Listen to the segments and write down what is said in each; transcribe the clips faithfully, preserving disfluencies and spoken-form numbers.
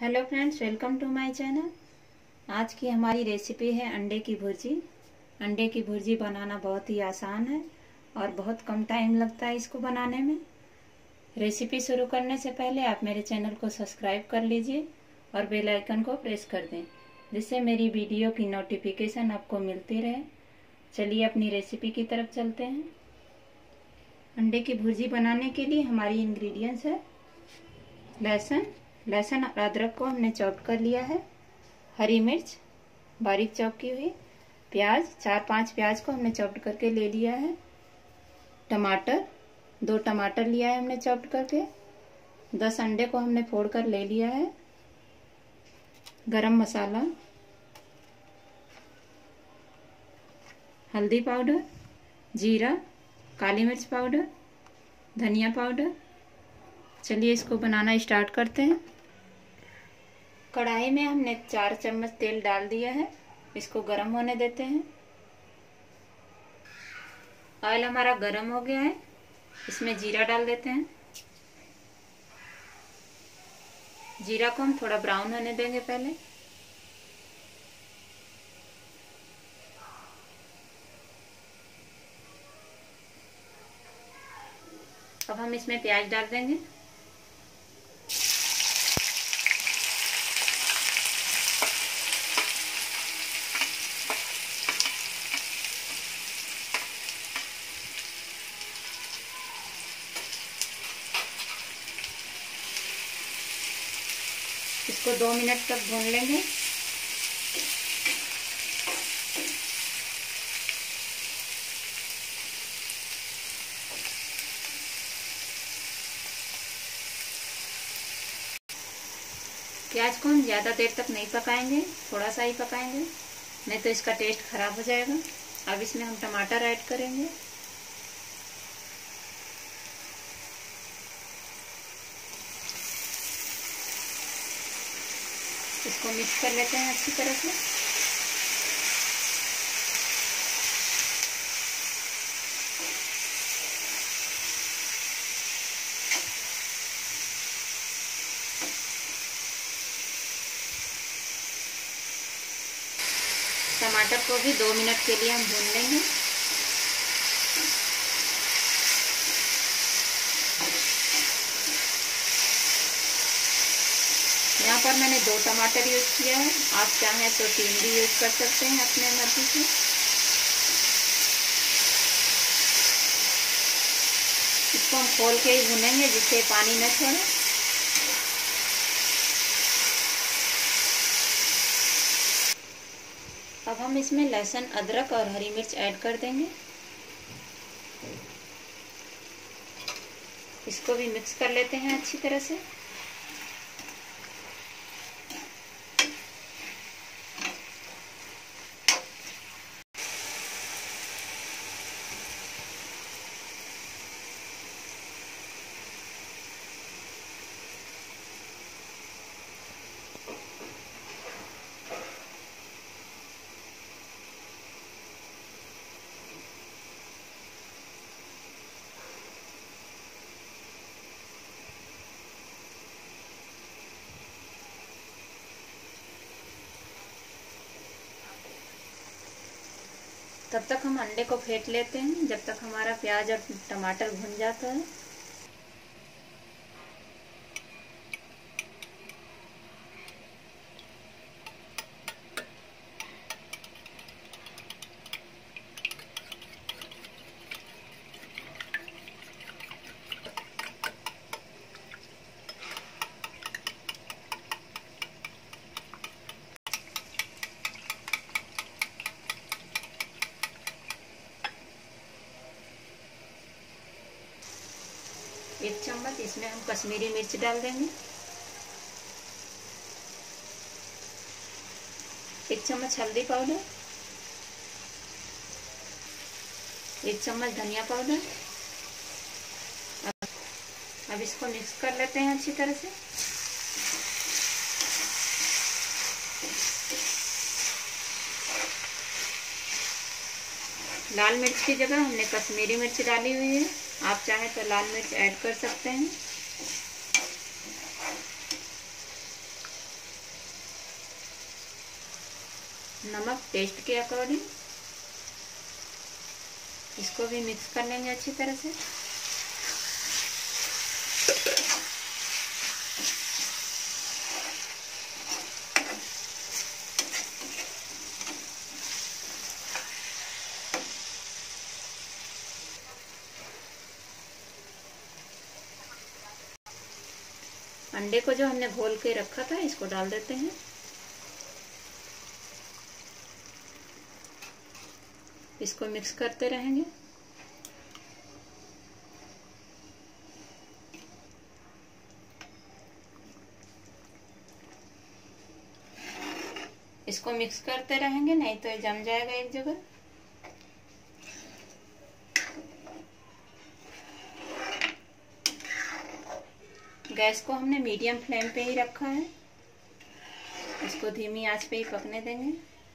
Hello friends, welcome to my channel. आज की हमारी रेसिपी है अंडे की भुर्जी। अंडे की भुर्जी बनाना बहुत ही आसान है और बहुत कम टाइम लगता है इसको बनाने में। रेसिपी शुरू करने से पहले आप मेरे चैनल को सब्सक्राइब कर लीजिए और बेल आइकन को प्रेस कर दें, जिससे मेरी वीडियो की नोटिफिकेशन आपको मिलती रहे। चलिए अपनी रेसिपी की तरफ चलते हैं। अंडे की भुर्जी बनाने के लिए हमारी इंग्रेडिएंट्स है लहसुन लहसुन और अदरक को हमने चॉप कर लिया है, हरी मिर्च बारीक चॉप की हुई, प्याज चार पांच प्याज को हमने चॉप करके ले लिया है, टमाटर दो टमाटर लिया है हमने चॉप करके, दस अंडे को हमने फोड़ कर ले लिया है, गरम मसाला, हल्दी पाउडर, जीरा, काली मिर्च पाउडर, धनिया पाउडर। चलिए इसको बनाना स्टार्ट करते हैं। कढ़ाई में हमने चार चम्मच तेल डाल दिया है, इसको गरम होने देते हैं। ऑयल हमारा गरम हो गया है, इसमें जीरा डाल देते हैं। जीरा को हम थोड़ा ब्राउन होने देंगे पहले। अब हम इसमें प्याज डाल देंगे। इसको दो मिनट तक भून लेंगे। प्याज को हम ज़्यादा देर तक नहीं पकाएंगे, थोड़ा सा ही पकाएंगे, नहीं तो इसका टेस्ट खराब हो जाएगा। अब इसमें हम टमाटर ऐड करेंगे। इसको मिक्स कर लेते हैं अच्छी तरह से। टमाटर को भी दो मिनट के लिए हम भून लेंगे। यहाँ पर मैंने दो टमाटर यूज किया है, आप चाहें तो तीन भी यूज कर सकते हैं अपने मर्जी से। इसको हम खोल के ही भुनेंगे जिससे पानी न छोड़े। अब हम इसमें लहसुन अदरक और हरी मिर्च ऐड कर देंगे। इसको भी मिक्स कर लेते हैं अच्छी तरह से। तब तक हम अंडे को फेंट लेते हैं, जब तक हमारा प्याज और टमाटर भुन जाता है। एक चम्मच इसमें हम कश्मीरी मिर्च डाल देंगे। एक चम्मच हल्दी पाउडर, एक चम्मच धनिया पाउडर। अब इसको मिक्स कर लेते हैं अच्छी तरह से। लाल मिर्च की जगह हमने कश्मीरी मिर्च डाली हुई है, आप चाहें तो लाल मिर्च ऐड कर सकते हैं। नमक टेस्ट के अकॉर्डिंग। इसको भी मिक्स कर लेंगे अच्छी तरह से। अंडे को जो हमने घोल के रखा था इसको डाल देते हैं। इसको मिक्स करते रहेंगे। इसको मिक्स करते रहेंगे, नहीं तो ये जम जाएगा एक जगह। गैस को हमने मीडियम फ्लेम पे ही रखा है। इसको धीमी आंच पे ही पकने देंगे।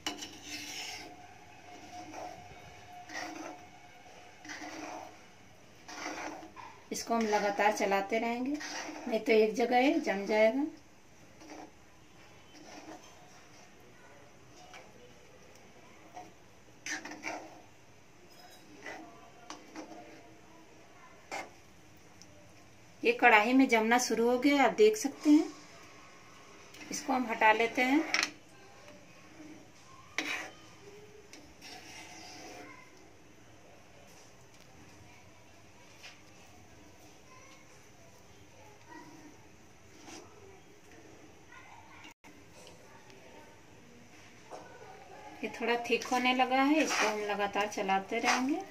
इसको हम लगातार चलाते रहेंगे, नहीं तो एक जगह ये जम जाएगा। ये कढ़ाई में जमना शुरू हो गया, आप देख सकते हैं। इसको हम हटा लेते हैं। ये थोड़ा थिक होने लगा है, इसको हम लगातार चलाते रहेंगे।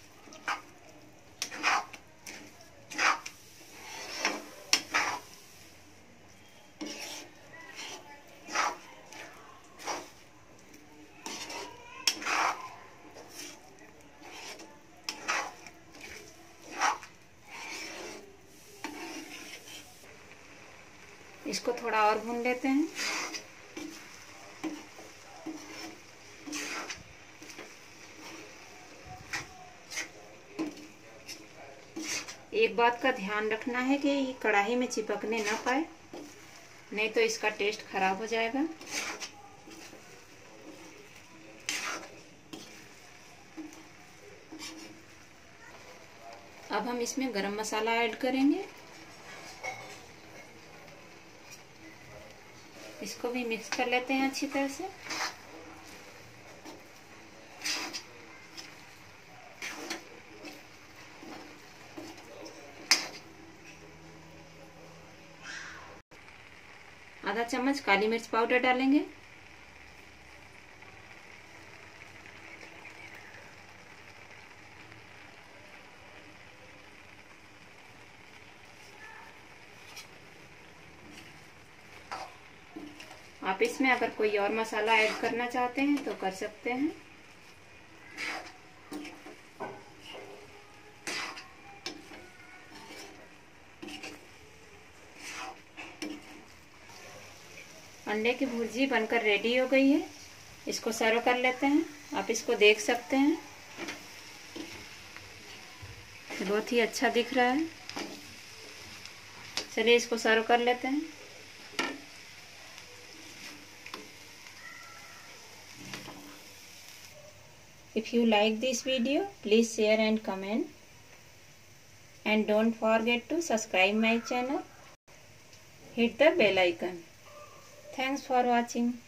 इसको थोड़ा और भून लेते हैं। एक बात का ध्यान रखना है कि ये कढ़ाई में चिपकने ना पाए, नहीं तो इसका टेस्ट खराब हो जाएगा। अब हम इसमें गरम मसाला ऐड करेंगे। इसको भी मिक्स कर लेते हैं अच्छी तरह से। आधा चम्मच काली मिर्च पाउडर डालेंगे। आप इसमें अगर कोई और मसाला ऐड करना चाहते हैं तो कर सकते हैं। अंडे की भुर्जी बनकर रेडी हो गई है। इसको सर्व कर लेते हैं। आप इसको देख सकते हैं, बहुत ही अच्छा दिख रहा है। चलिए इसको सर्व कर लेते हैं। If you like this video, please share and comment. And don't forget to subscribe my channel. Hit the bell icon. Thanks for watching.